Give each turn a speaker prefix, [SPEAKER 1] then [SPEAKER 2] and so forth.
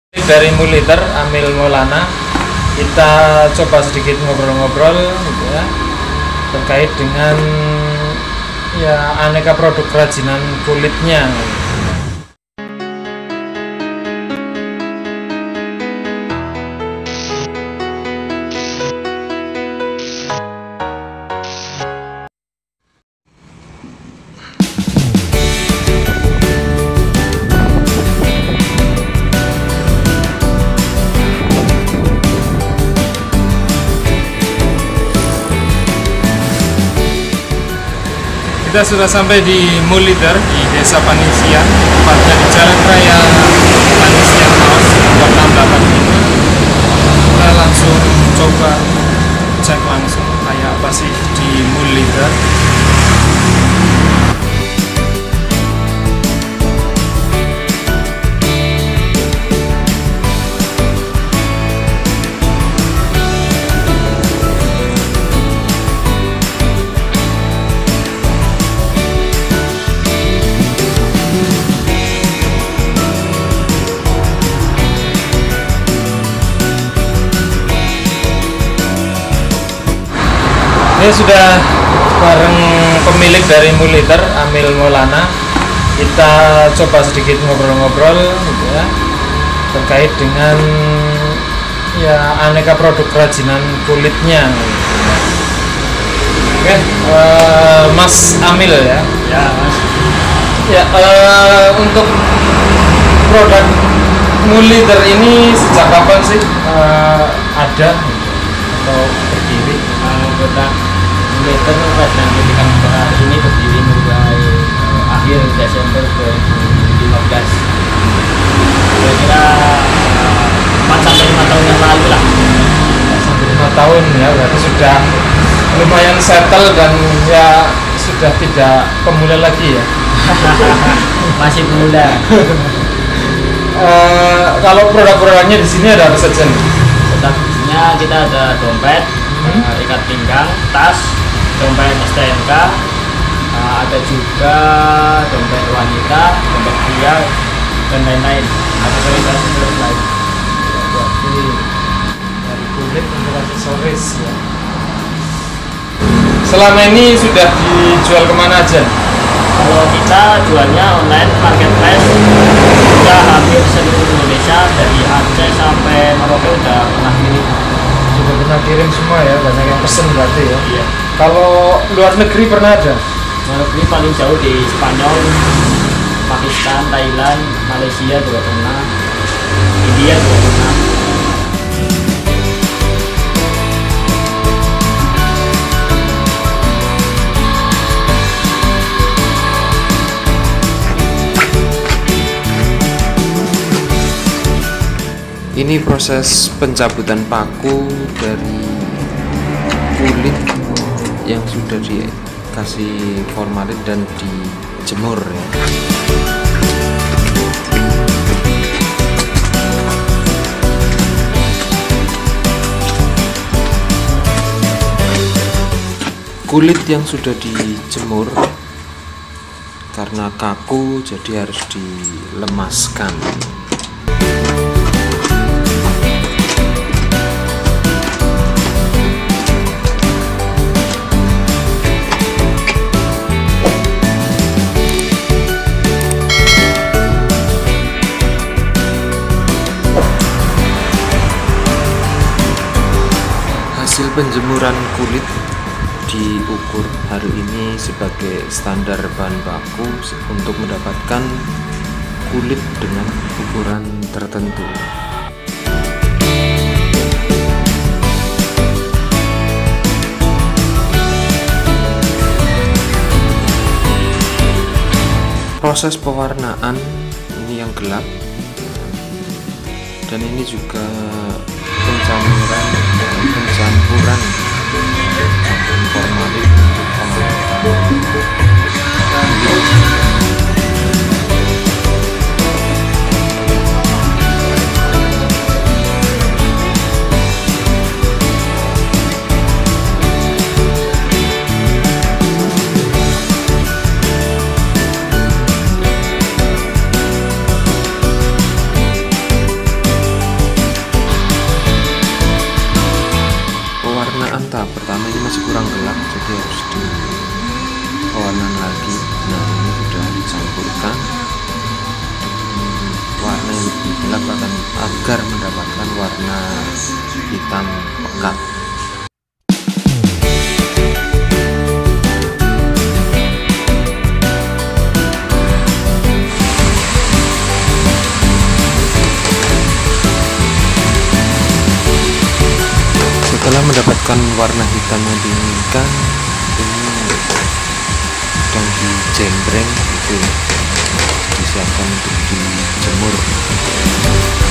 [SPEAKER 1] Dari Muliter Amil Maulana, kita coba sedikit ngobrol-ngobrol gitu ya, terkait dengan ya aneka produk kerajinan kulitnya. Kita sudah sampai di Muliter di Desa Panisian, tepatnya di Jalan Raya Panisian Maos, nomor 685. Kita langsung coba cek langsung kayak apa sih di Muliter. Ini sudah bareng pemilik dari Muliter Amil Maulana. Kita coba sedikit ngobrol-ngobrol gitu ya, terkait dengan ya aneka produk kerajinan kulitnya gitu ya. Oke, Mas Amil ya.
[SPEAKER 2] Ya, Mas.
[SPEAKER 1] Ya, untuk produk Muliter ini sejak kapan sih ada atau berdiri?
[SPEAKER 2] Produk Muliter kerajinan kulit Kami ini berdiri mulai akhir Desember 2015. Kira-kira 4-5 tahun yang lalu lah.
[SPEAKER 1] 5 tahun ya, berarti sudah lumayan settle dan ya sudah tidak pemula lagi ya.
[SPEAKER 2] Masih pemula.
[SPEAKER 1] Kalau produk-produknya di sini ada apa saja nih?
[SPEAKER 2] Produksinya kita ada dompet, ikat pinggang, tas, dompet STNK, ada juga dompet wanita, dompet pria, dan lain-lain. Aksesoris lain.
[SPEAKER 1] Berarti dari kulit untuk aksesoris ya. Selama ini sudah dijual kemana aja?
[SPEAKER 2] Kalau kita jualnya online, marketplace, sudah hampir seluruh Indonesia, dari Aceh sampai Merauke udah pernah kirim.
[SPEAKER 1] Sudah pernah kirim semua ya, banyak yang pesen berarti ya.
[SPEAKER 2] Iya.
[SPEAKER 1] Kalau luar negeri pernah ada?
[SPEAKER 2] Luar negeri paling jauh di Spanyol, Pakistan, Thailand, Malaysia juga pernah, India juga pernah.
[SPEAKER 3] Ini proses pencabutan paku dari kulit yang sudah dikasih formalin dan dijemur ya. Kulit yang sudah dijemur karena kaku jadi harus dilemaskan. Hasil penjemuran kulit diukur hari ini sebagai standar bahan baku untuk mendapatkan kulit dengan ukuran tertentu. Proses pewarnaan ini yang gelap, dan ini juga pencampuran formalin untuk masih kurang gelap, jadi harus diwarnakan lagi. Nah, ini sudah dicampurkan warna yang lebih gelap agar mendapatkan warna hitam pekat. Setelah mendapatkan warna hitam yang diinginkan, ini sedang dijembreng gitu ya, disiapkan untuk dijemur.